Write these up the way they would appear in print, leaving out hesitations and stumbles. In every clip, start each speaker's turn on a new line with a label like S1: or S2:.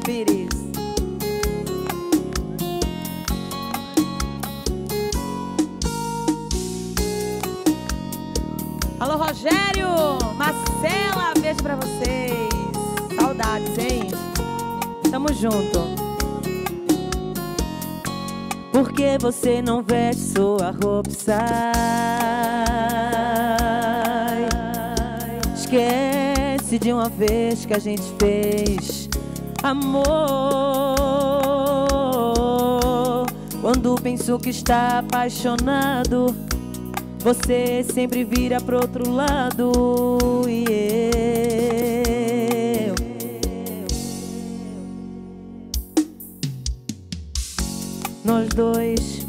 S1: Pires. Alô, Rogério, Marcela, beijo pra vocês. Saudades, hein? Tamo junto. Por que você não veste sua roupa e sai? Esquece de uma vez que a gente fez amor. Quando penso que está apaixonado, você sempre vira pro outro lado. E nós dois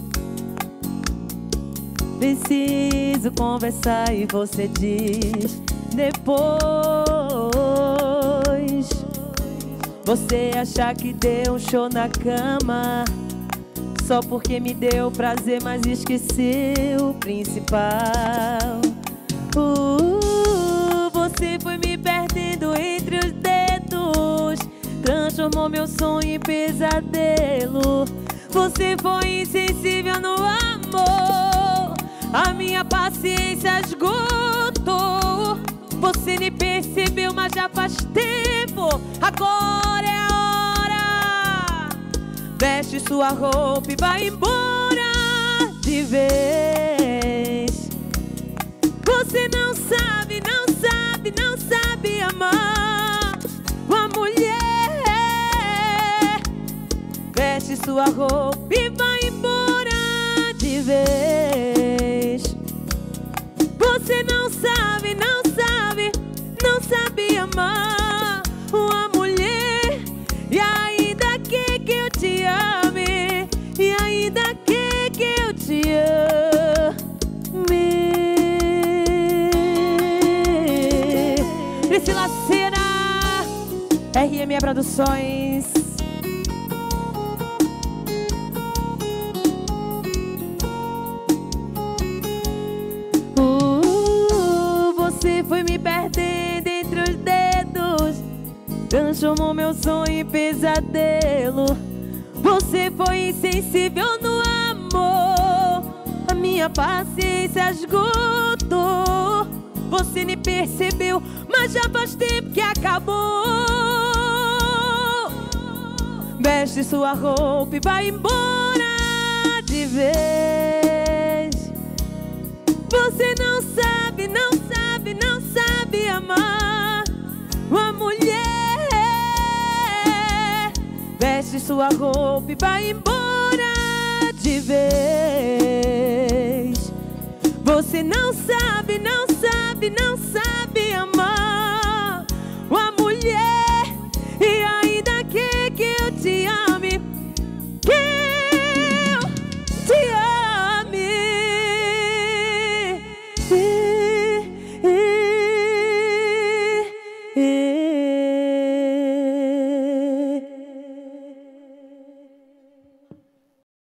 S1: preciso conversar e você diz depois. Você achar que deu um show na cama só porque me deu prazer, mas esqueceu o principal. Você foi me perdendo entre os dedos, transformou meu sonho em pesadelo. Você foi insensível no amor, a minha paciência esgotou. Você nem percebeu, mas já faz tempo. Agora é a hora. Veste sua roupa e vai embora de vez. Você não sabe, não sabe, não sabe amar uma mulher. Veste sua roupa e vai embora de vez. Você não sabe, não sabe, não sabe amar uma mulher. E ainda que eu te ame, e ainda que eu te ame. Priscila Cera, RME Produções. Você foi me perdendo entre os dedos, transformou meu sonho em pesadelo. Você foi insensível no amor, a minha paciência esgotou. Você nem percebeu, mas já faz tempo que acabou. Veste sua roupa e vai embora de vez. Você não sabe, não sabe, não sabe amar uma mulher. Veste sua roupa e vai embora de vez. Você não sabe, não sabe, não sabe